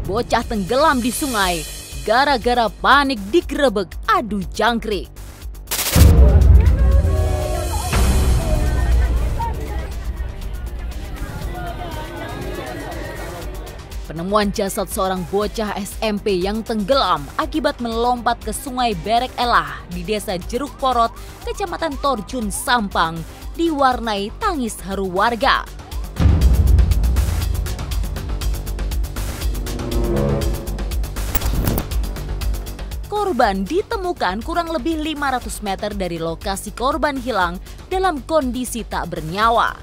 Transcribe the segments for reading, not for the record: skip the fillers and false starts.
bocah tenggelam di sungai gara-gara panik digerebek adu jangkrik. Penemuan jasad seorang bocah SMP yang tenggelam akibat melompat ke Sungai Berek Elah di Desa Jeruk Porot, Kecamatan Torjun, Sampang, diwarnai tangis haru warga. Korban ditemukan kurang lebih 500 meter dari lokasi korban hilang dalam kondisi tak bernyawa.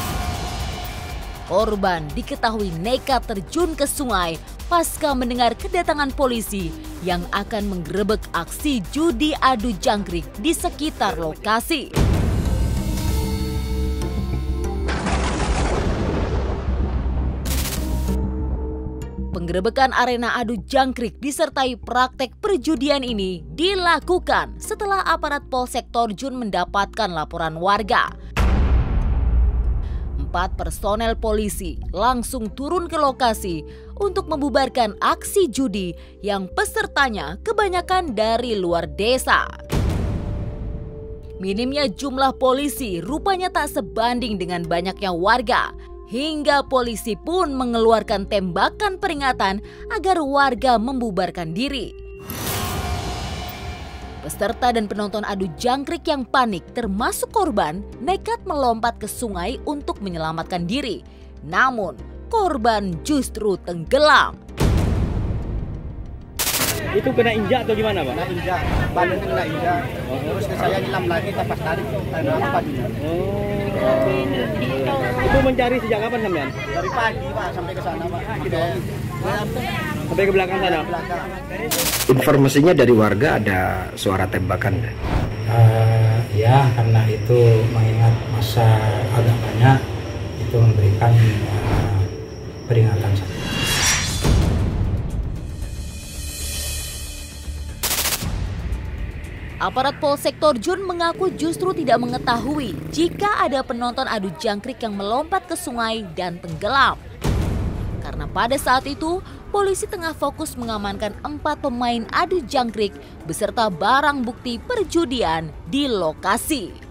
Korban diketahui nekat terjun ke sungai pasca mendengar kedatangan polisi yang akan menggerebek aksi judi adu jangkrik di sekitar lokasi. Penggerebekan arena adu jangkrik disertai praktek perjudian ini dilakukan setelah aparat Polsek Torjun mendapatkan laporan warga. 4 personel polisi langsung turun ke lokasi untuk membubarkan aksi judi yang pesertanya kebanyakan dari luar desa. Minimnya jumlah polisi rupanya tak sebanding dengan banyaknya warga, hingga polisi pun mengeluarkan tembakan peringatan agar warga membubarkan diri. Peserta dan penonton adu jangkrik yang panik termasuk korban nekat melompat ke sungai untuk menyelamatkan diri. Namun korban justru tenggelam. Itu kena injak atau gimana, Pak? Kena injak, badannya kena injak. Terus saya nyelam lagi, pas tarik karena apa dia? Itu mencari sejak kapan sampean? Dari pagi, Pak, sampai ke sana, Pak. Sampai ke belakang sana? Informasinya dari warga ada suara tembakan. Ya, karena itu mengingat masa agak banyak, itu memberikan peringatan saja. Aparat Polsek Torjun mengaku justru tidak mengetahui jika ada penonton adu jangkrik yang melompat ke sungai dan tenggelam. Karena pada saat itu, polisi tengah fokus mengamankan 4 pemain adu jangkrik beserta barang bukti perjudian di lokasi.